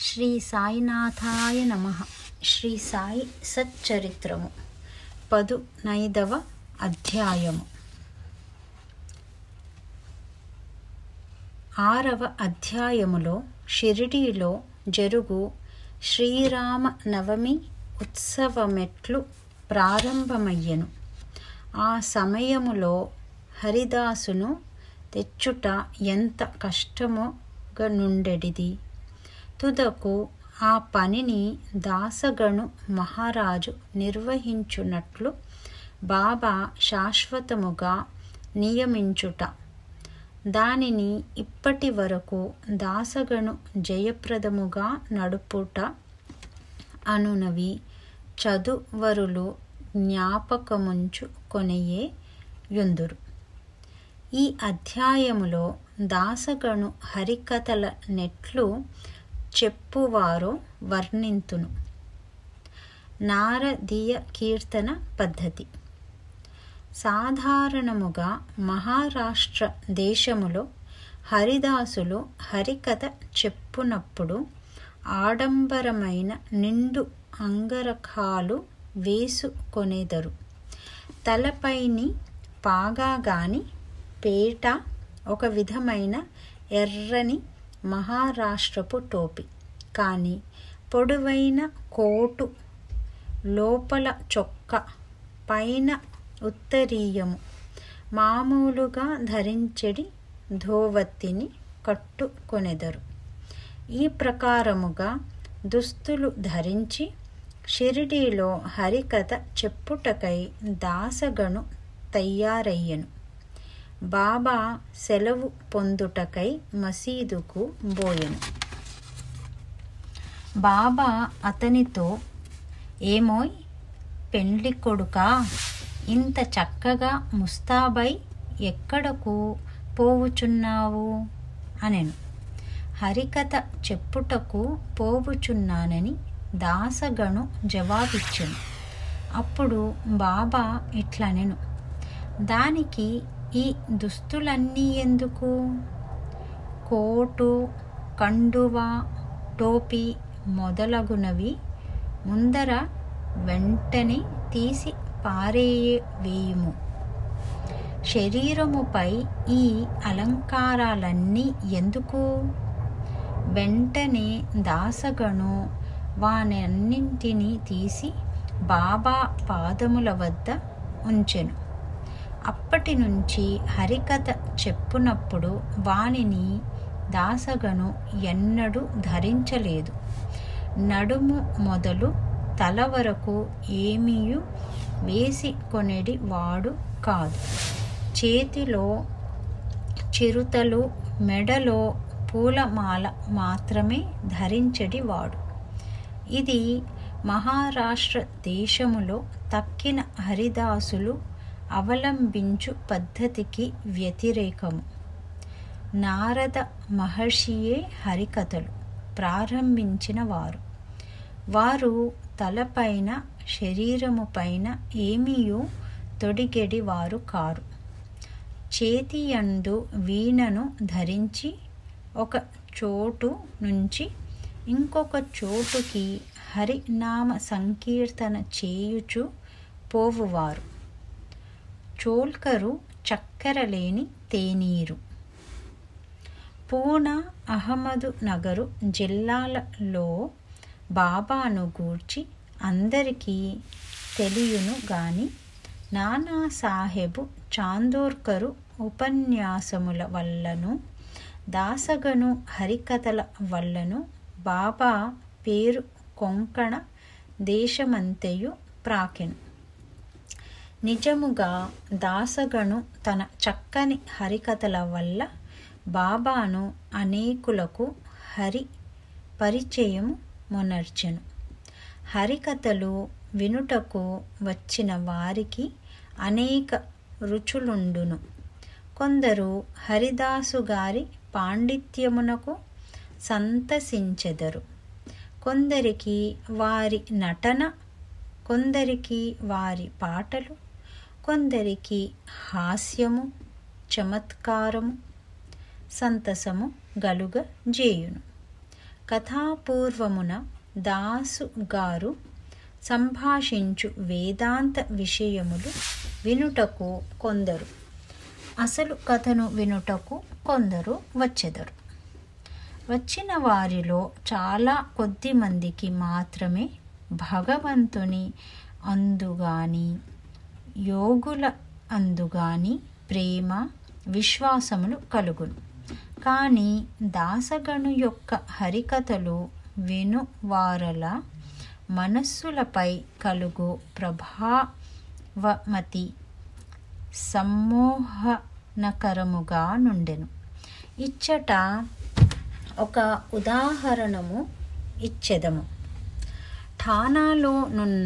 శ్రీ సాయినాథాయ నమః. శ్రీ సాయి సచ్చరిత్రము 19వ అధ్యాయము. 6వ అధ్యాయములో షిరిడీలో జరుగు శ్రీరామ నవమి ఉత్సవమెట్లు ప్రారంభమయ్యెను. ఆ సమయములో హరిదాసును తెచ్చుట ఎంత కష్టముగా నుండెడిది. తుదకు ఆ పనిని దాసగను మహారాజు నిర్వహించునట్లు బాబా శాశ్వతముగా నియమించుట, దానిని ఇప్పటి వరకు దాసగను జయప్రదముగా నడుపుట అనునవి చదువరులు జ్ఞాపకముంచు కొనియే యుందురు. ఈ అధ్యాయములో దాసగను హరికథల నెట్లు చెప్పువారో వర్ణింతును. నారదీయ కీర్తన పద్ధతి. సాధారణముగా మహారాష్ట్ర దేశములో హరిదాసులు హరికథ చెప్పునప్పుడు ఆడంబరమైన నిండు అంగరఖాలు వేసుకొనెదరు. తలపైని పాగా గాని పేట, ఒక విధమైన ఎర్రని మహారాష్ట్రపు టోపీ కానీ, పొడవైన కోటు, లోపల చొక్క, పైన ఉత్తరీయము, మామూలుగా ధరించెడి ధోవతిని కట్టుకొనెదరు. ఈ ప్రకారముగా దుస్తులు ధరించి షిరిడీలో హరికథ చెప్పుటకై దాసగను తయారయ్యెను. బాబా సెలవు పొందుటకై మసీదుకు బోయెను. బాబా అతనితో, ఏమోయ్ పెండ్లి కొడుకా, ఇంత చక్కగా ముస్తాబై ఎక్కడకు పోవుచున్నావు అనెను. హరికథ చెప్పుటకు పోవుచున్నానని దాసగను జవాబిచ్చెను. అప్పుడు బాబా ఇట్లనెను, దానికి ఈ దుస్తులన్నీ ఎందుకు? కోటు, కండువా, టోపీ మొదలగునవి ముందర వెంటనే తీసి పారేవేయుము. శరీరముపై ఈ అలంకారాలన్నీ ఎందుకు? వెంటనే దాసగను వానన్నింటినీ తీసి బాబా పాదముల వద్ద ఉంచెను. అప్పటి నుంచి హరికథ చెప్పునప్పుడు వానిని దాసగను ఎన్నడూ ధరించలేదు. నడుము మొదలు తల వరకు ఏమీయు వేసికొనెడి వాడు కాదు. చేతిలో చిరుతలు, మెడలో పూలమాల మాత్రమే ధరించెడి వాడు. ఇది మహారాష్ట్ర దేశములో తక్కిన హరిదాసులు అవలంబించు పద్ధతికి వ్యతిరేకము. నారద మహర్షియే హరికథలు ప్రారంభించిన వారు. వారు తలపైన, శరీరము పైన ఏమీయూ తొడిగెడి వారు కారు. చేతియందు వీణను ధరించి ఒక చోటు నుంచి ఇంకొక చోటుకి హరినామ సంకీర్తన చేయుచు పోవువారు. చోల్కరు చక్కెర లేని తేనీరు. పూనా, అహ్మదు నగరు జిల్లాలలో బాబాను గూర్చి అందరికీ తెలియను గాని, నానాసాహెబు చాందోర్కరు ఉపన్యాసముల వల్లను, దాసగను హరికథల వల్లను బాబా పేరు కొంకణ దేశమంతయు ప్రాకెను. నిజముగా దాసగను తన చక్కని హరికథల వల్ల బాబాను అనేకులకు హరి పరిచయము మొనర్చెను. హరికథలు వినుటకు వచ్చిన వారికి అనేక రుచులుండును. కొందరు హరిదాసు గారి పాండిత్యమునకు సంతసించెదరు. కొందరికి వారి నటన, కొందరికి వారి పాటలు, కొందరికి హాస్యము, చమత్కారము, సంతసము గలుగజేయును. కథాపూర్వమున దాసు గారు సంభాషించు వేదాంత విషయములు వినుటకు కొందరు, అసలు కథను వినుటకు కొందరు వచ్చెదరు. వచ్చిన వారిలో చాలా కొద్ది మందికి మాత్రమే భగవంతుని అందుగాని యోగుల అందుగాని ప్రేమ విశ్వాసములు కలుగును. కానీ దాసగను యొక్క హరికథలు విను వారల మనస్సులపై కలుగు ప్రభావమతి సమ్మోహనకరముగా నుండెను. ఇచ్చట ఒక ఉదాహరణము ఇచ్చెదము. ఠానాలో నున్న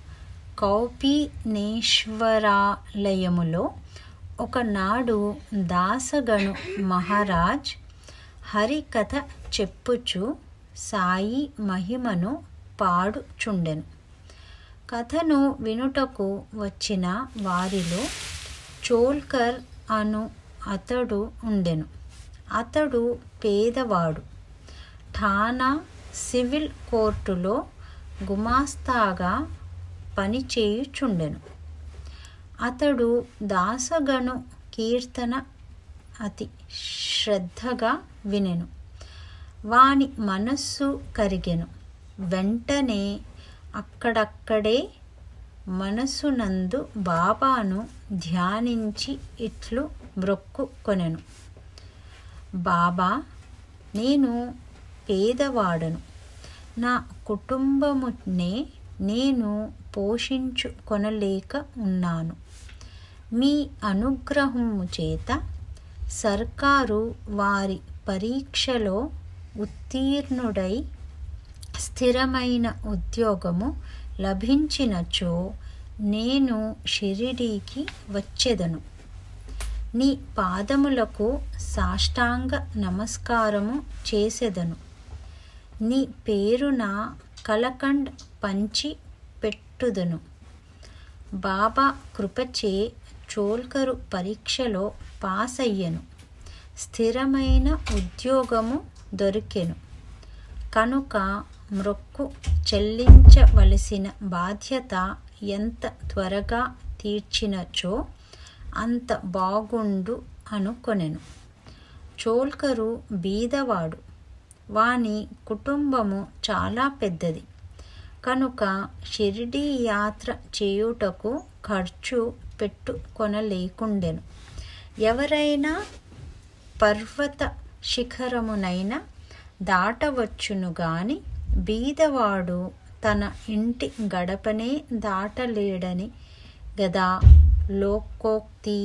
కౌపీనేశ్వరాలయములో ఒకనాడు దాసగను మహారాజ్ హరికథ చెప్పుచు సాయి మహిమను పాడుచుండెను. కథను వినుటకు వచ్చిన వారిలో చోల్కర్ అను అతడు ఉండెను. అతడు పేదవాడు. ఠానా సివిల్ కోర్టులో గుమాస్తాగా పనిచేయుచుండెను. అతడు దాసగను కీర్తన అతి శ్రద్ధగా వినెను. వాని మనస్సు కరిగెను. వెంటనే అక్కడక్కడే మనసునందు బాబాను ధ్యానించి ఇట్లు మ్రొక్కుకొనెను. బాబా, నేను పేదవాడను. నా కుటుంబమునే నేను పోషించుకొనలేక ఉన్నాను. మీ అనుగ్రహము చేత సర్కారు వారి పరీక్షలో ఉత్తీర్ణుడై స్థిరమైన ఉద్యోగము లభించినచో నేను షిరిడీకి వచ్చెదను. నీ పాదములకు సాష్టాంగ నమస్కారము చేసెదను. నీ పేరున కలకండ్ పంచి పెట్టుదను. బాబా కృపచే చోల్కరు పరీక్షలో పాస్ అయ్యెను. స్థిరమైన ఉద్యోగము దొరికెను. కనుక మ్రొక్కు చెల్లించవలసిన బాధ్యత ఎంత త్వరగా తీర్చినచో అంత బాగుండు అనుకొనెను. చోల్కరు బీదవాడు. వాని కుటుంబము చాలా పెద్దది. కనుక షిరిడీ యాత్ర చేయుటకు ఖర్చు పెట్టుకొనలేకుండెను. ఎవరైనా పర్వత శిఖరమునైనా దాటవచ్చును గాని బీదవాడు తన ఇంటి గడపనే దాటలేడని గదా లోకోక్తి.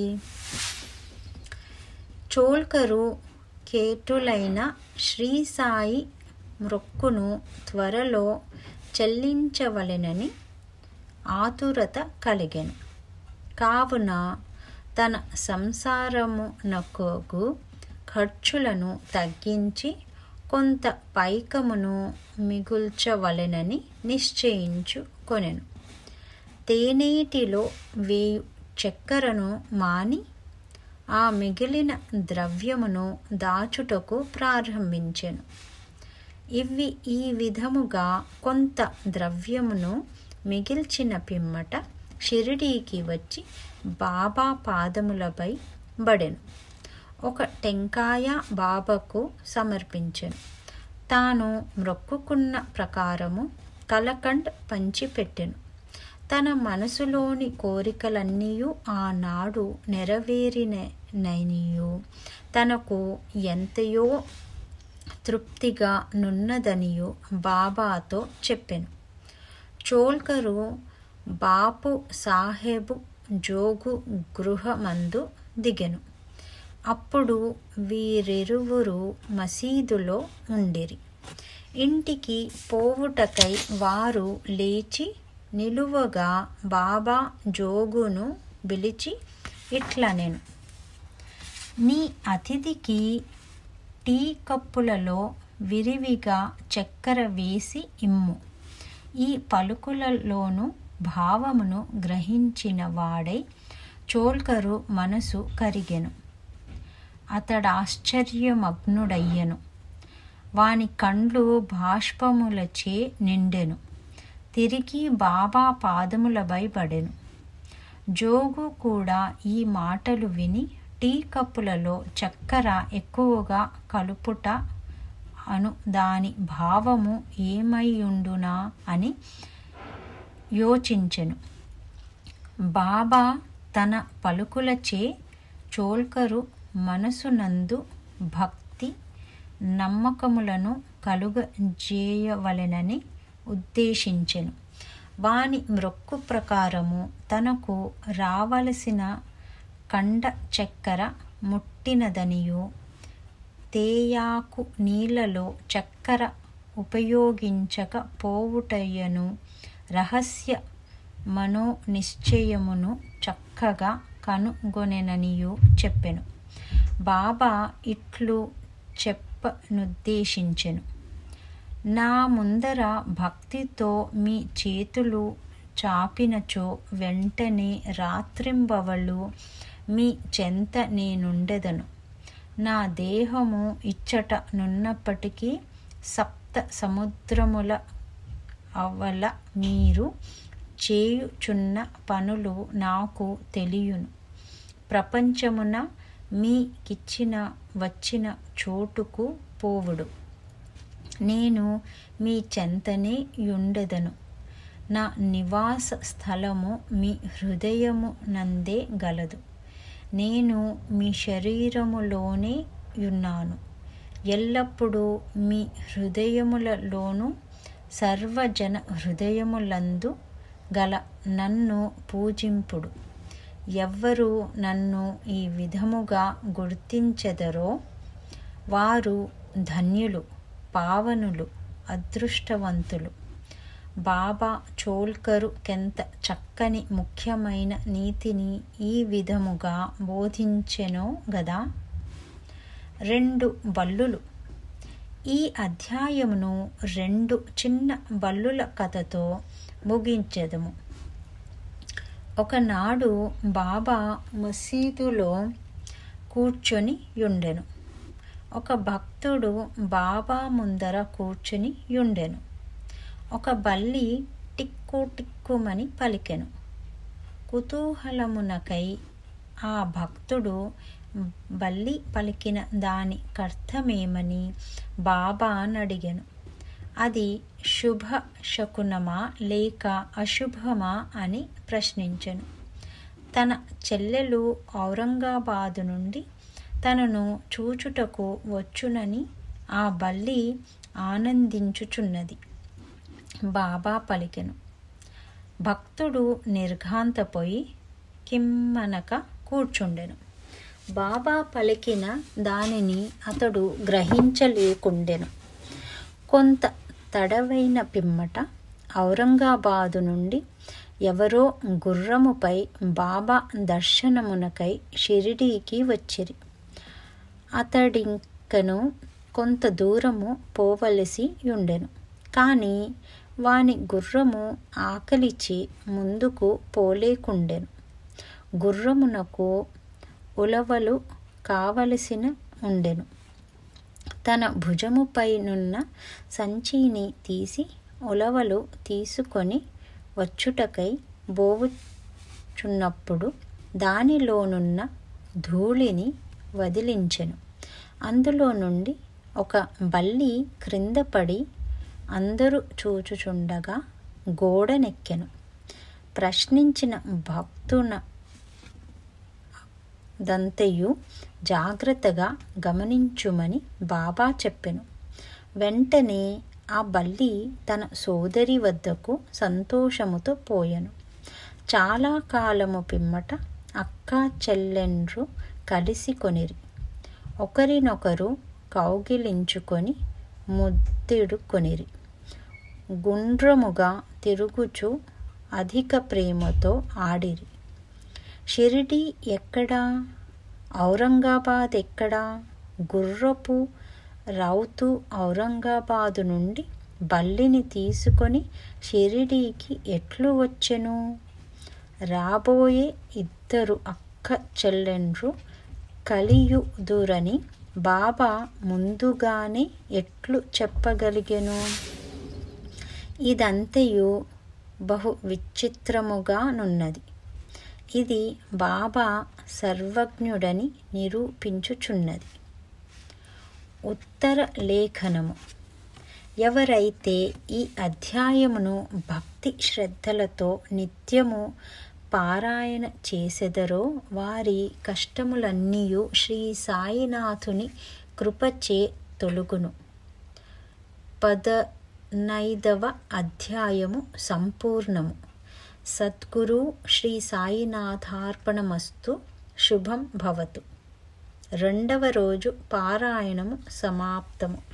చోల్కరు కేటులైన శ్రీ సాయి మ్రొక్కును త్వరలో చెల్లించవలెనని ఆతురత కలిగెను. కావున తన సంసారమునకు ఖర్చులను తగ్గించి కొంత పైకమును మిగుల్చవలెనని నిశ్చయించుకొనెను. తేనేటిలో వేయు చక్కెరను మాని ఆ మిగిలిన ద్రవ్యమును దాచుటకు ప్రారంభించెను. ఈ విధముగా కొంత ద్రవ్యమును మిగిల్చిన పిమ్మట షిరిడీకి వచ్చి బాబా పాదములపై బడెను. ఒక టెంకాయ బాబాకు సమర్పించెను. తాను మ్రొక్కుకున్న ప్రకారము కలకండ్ పంచిపెట్టెను. తన మనసులోని కోరికలన్నీయూ ఆనాడు నెరవేరిననియు తనకు ఎంతయో తృప్తిగా నున్నదనియు బాబాతో చెప్పెను. చోల్కరు బాపు సాహెబు జోగు గృహమందు దిగెను. అప్పుడు వీరిరువురు మసీదులో ఉండిరి. ఇంటికి పోవుటకై వారు లేచి నిలువగా బాబా జోగును పిలిచి ఇట్లనెను. నీ అతిథికి టీ కప్పులలో విరివిగా చక్కెర వేసి ఇమ్ము. ఈ పలుకులలోను భావమును గ్రహించిన వాడై చోల్కరు మనసు కరిగెను. అతడాశ్చర్యమగ్నుడయ్యెను. వాని కండ్లు బాష్పములచే నిండెను. తిరిగి బాబా పాదములపై పడెను. జోగు కూడా ఈ మాటలు విని టీ కప్పులలో చక్కెర ఎక్కువగా కలుపుట అను దాని భావము ఏమైయుండునా అని యోచించెను. బాబా తన పలుకులచే చోల్కరు మనసునందు భక్తి నమ్మకములను కలుగజేయవలెనని ఉద్దేశించెను. వాని మ్రొక్కు ప్రకారము తనకు రావలసిన కండ చక్కెర ముట్టినదనియు, తేయాకు నీళ్లలో చక్కెర ఉపయోగించక పోవుటయ్యను రహస్య మనోనిశ్చయమును చక్కగా కనుగొనెననియు చెప్పెను. బాబా ఇట్లు చెప్పనుద్దేశించెను. నా ముందర భక్తితో మీ చేతులు చాపినచో వెంటనే రాత్రింబవళ్ళు మీ చెంత నేనుండెదను. నా దేహము ఇచ్చట నున్నప్పటికీ సప్త సముద్రముల అవల మీరు చేయుచున్న పనులు నాకు తెలియును. ప్రపంచమున మీకిచ్చిన వచ్చిన చోటుకు పోవుడు. నేను మీ చెంతనే యుండెదను. నా నివాస స్థలము మీ హృదయము నందే గలదు. నేను మీ శరీరములోనే యున్నాను. ఎల్లప్పుడూ మీ హృదయములలోనూ సర్వజన హృదయములందు గల నన్ను పూజింపుడు. ఎవ్వరు నన్ను ఈ విధముగా గుర్తించెదరో వారు ధన్యులు, పావనులు, అదృష్టవంతులు. బాబా చోల్కరు కెంత చక్కని ముఖ్యమైన నీతిని ఈ విధముగా బోధించెనో గదా. 2 బల్లులు. ఈ అధ్యాయమును 2 చిన్న బల్లుల కథతో ముగించెదము. ఒకనాడు బాబా మసీదులో కూర్చొని యుండెను. ఒక భక్తుడు బాబా ముందర కూర్చొని యుండెను. ఒక బల్లి టిక్కు టిక్కుమని పలికెను. కుతూహలమునకై ఆ భక్తుడు బల్లి పలికిన దాని అర్థమేమని బాబానడిగెను. అది శుభ శకునమా లేక అశుభమా అని ప్రశ్నించెను. తన చెల్లెలు ఔరంగాబాదు నుండి తనను చూచుటకు వచ్చునని ఆ బల్లి ఆనందించుచున్నది. బాబా పలికెను. భక్తుడు నిర్ఘాంతపోయి కిమ్మనక కూర్చుండెను. బాబా పలికిన దానిని అతడు గ్రహించలేకుండెను. కొంత తడవైన పిమ్మట ఔరంగాబాదు నుండి ఎవరో గుర్రముపై బాబా దర్శనమునకై షిరిడీకి వచ్చిరి. అతడింకను కొంత దూరము పోవలసి యుండెను. కానీ వాని గుర్రము ఆకలిచి ముందుకు పోలేకుండెను. గుర్రమునకు ఉలవలు కావలసిన ఉండెను. తన భుజముపైనున్న సంచిని తీసి ఉలవలు తీసుకొని వచ్చుటకై బోవుచున్నప్పుడు దానిలోనున్న ధూళిని వదిలించెను. అందులో నుండి ఒక బల్లి క్రిందపడి అందరూ చూచుచుండగా గోడనెక్కెను. ప్రశ్నించిన భక్తునదంతయు జాగ్రత్తగా గమనించుమని బాబా చెప్పెను. వెంటనే ఆ బల్లి తన సోదరి వద్దకు సంతోషముతో పోయెను. చాలా కాలము పిమ్మట అక్క చెల్లెండ్రు కలిసి కొనిరి. ఒకరినొకరు కౌగిలించుకొని ముద్దిడుకొనిరి. గుండ్రముగా తిరుగుచు అధిక ప్రేమతో ఆడిరి. షిరిడి ఎక్కడా, ఔరంగాబాద్ ఎక్కడా? గుర్రపు రౌతు ఔరంగాబాదు నుండి బల్లిని తీసుకొని షిరిడీకి ఎట్లు వచ్చెను? రాబోయే 2 అక్క చెల్లెండ్రు కలియుదురని బాబా ముందుగానే ఎట్లు చెప్పగలిగెను? ఇదంతయు బహు విచిత్రముగానున్నది. ఇది బాబా సర్వజ్ఞుడని నిరూపించుచున్నది. ఉత్తర లేఖనము. ఎవరైతే ఈ అధ్యాయమును భక్తి శ్రద్ధలతో నిత్యము పారాయణ చేసెదరో వారి కష్టములన్నీయు శ్రీ సాయినాథుని కృపచే తొలుగును. 15వ అధ్యాయము సంపూర్ణము. సద్గురు శ్రీ సాయినాథార్పణమస్తు. శుభం భవతు. 2వ రోజు పారాయణము సమాప్తము.